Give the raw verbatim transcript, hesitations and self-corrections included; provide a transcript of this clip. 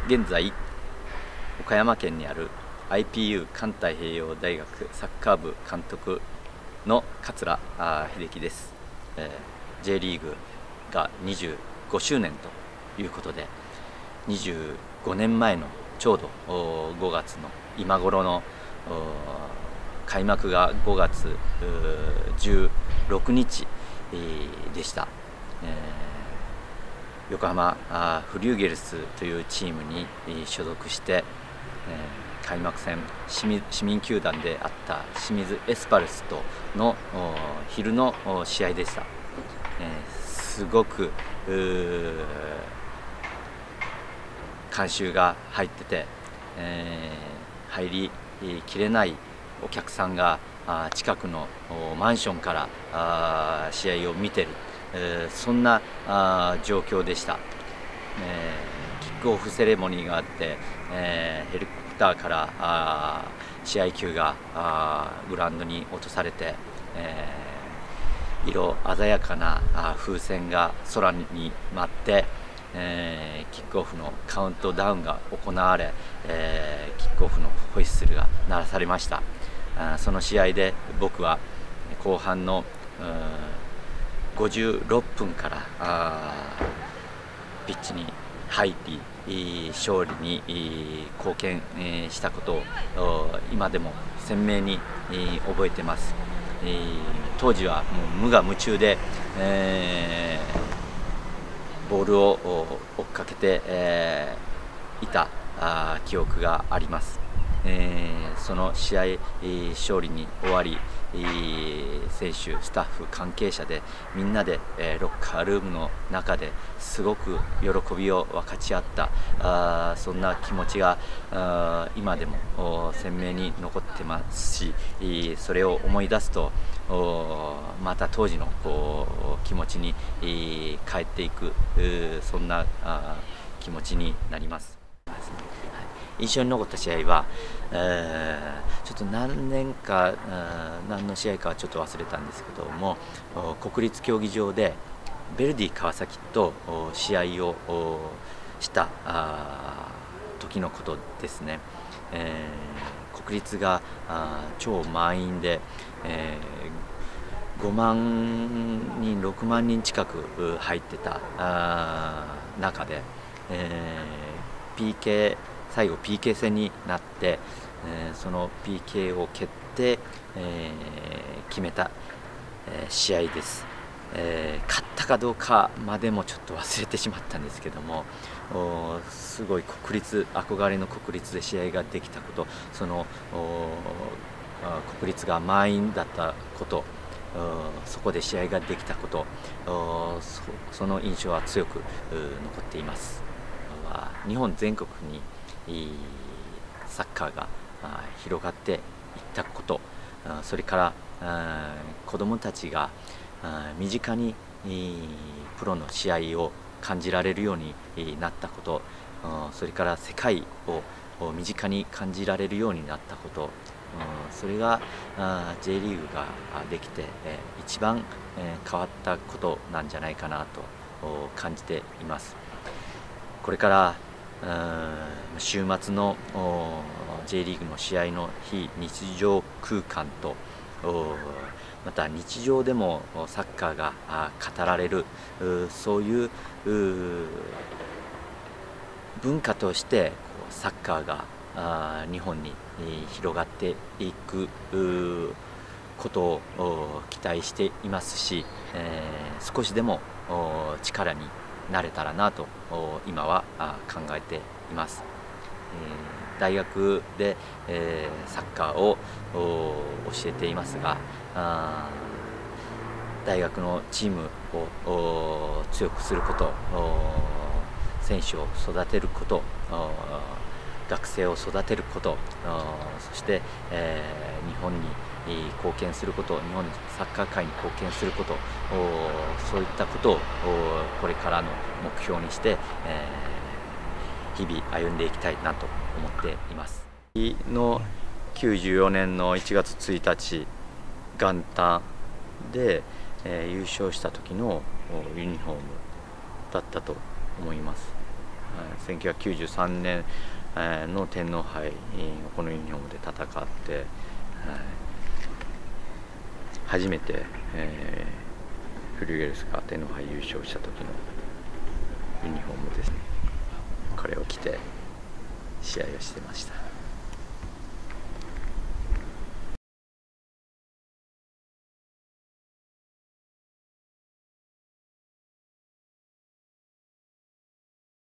現在岡山県にある アイピーユー 環太平洋大学サッカー部監督の桂秀樹です。えー、J リーグがにじゅうごしゅうねんということで、にじゅうごねんまえのちょうどごがつの今頃の開幕がごがつじゅうろくにちでした。えー、横浜フリューゲルスというチームに所属して、えー、開幕戦市民球団であった清水エスパルスとの昼の試合でした。えー、すごく観衆が入ってて、えー、入りきれないお客さんが近くのマンションから試合を見てる、えー、そんな状況でした。えー、キックオフセレモニーがあって、えー、ヘリコプターから試合球がグラウンドに落とされて、えー、色鮮やかな風船が空に舞って、えー、キックオフのカウントダウンが行われ、えー、キックオフのホイッスルが鳴らされました。あその試合で僕は後半のごじゅうろっぷんからピッチに入り勝利に貢献したことを今でも鮮明に覚えてます。当時はもう無我夢中で、えー、ボールを追っかけて、えー、いた記憶があります。えー、その試合、えー、勝利に終わり、えー、選手、スタッフ、関係者でみんなで、えー、ロッカールームの中ですごく喜びを分かち合ったあそんな気持ちがあ今でも鮮明に残ってますし、えー、それを思い出すとまた当時のこう気持ちに、えー、帰っていくそんなあ気持ちになります。印象に残った試合は、えー、ちょっと何年か何の試合かはちょっと忘れたんですけども、国立競技場でヴェルディ川崎と試合をした時のことですね。えー、国立が超満員で、えー、ごまんにんろくまんにん近く入ってた中で、えー、ピーケー最後 ピーケー 戦になって、えー、その ピーケー を蹴って、えー、決めた、えー、試合です。えー、勝ったかどうかまでもちょっと忘れてしまったんですけども、すごい国立憧れの国立で試合ができたこと、その国立が満員だったこと、そこで試合ができたこと、そ, その印象は強く残っています。日本全国にサッカーが広がっていったこと、それから子どもたちが身近にプロの試合を感じられるようになったこと、それから世界を身近に感じられるようになったこと、それが J リーグができて一番変わったことなんじゃないかなと感じています。これから週末の J リーグの試合の非日常空間と、また日常でもサッカーが語られる、そういう文化としてサッカーが日本に広がっていくことを期待していますし、少しでも力になれたらなと今は考えています。えー、大学で、えー、サッカーを教えていますが、大学のチームを強くすること、選手を育てること、学生を育てること、そして、えー、日本に貢献すること、日本サッカー界に貢献すること、そういったことをこれからの目標にして、えー、日々歩んでいきたいなと思っています。のきゅうじゅうよねんのいちがつついたち元旦で、えー、優勝した時のユニフォームだったと思います。 せんきゅうひゃくきゅうじゅうさんねんの天皇杯、このユニフォームで戦って、初めて、えー、フリューゲルスが天皇杯優勝した時のユニフォームですね。これを着て試合をしてました。